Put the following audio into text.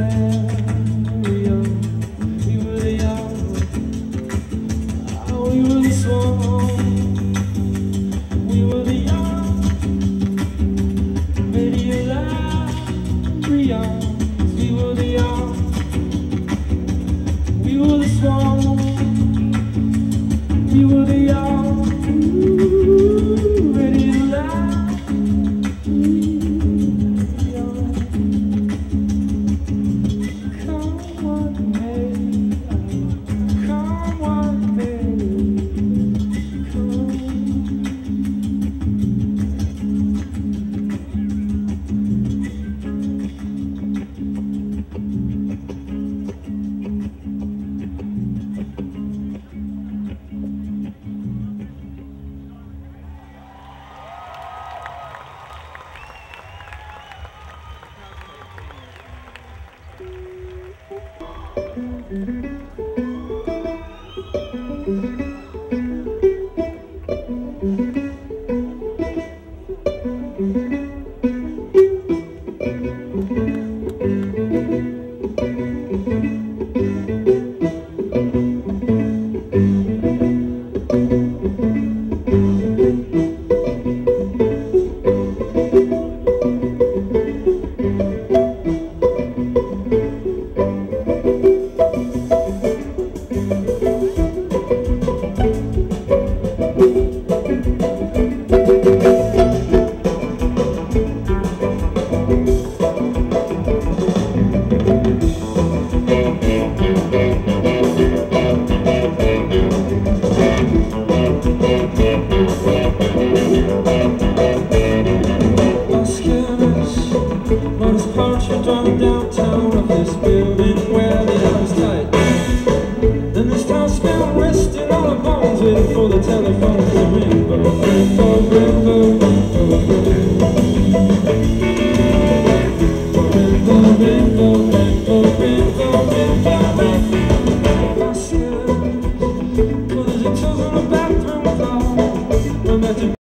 very young. We were the young. We were the swan. We were the young. Radio Librarians. We were the young. We were the swan. We were the young. Radio Librarians. Come what may. Come what may. Driving downtown of this building where the air is tight. Then this town spent resting on our bones, waiting for the telephone to ring. But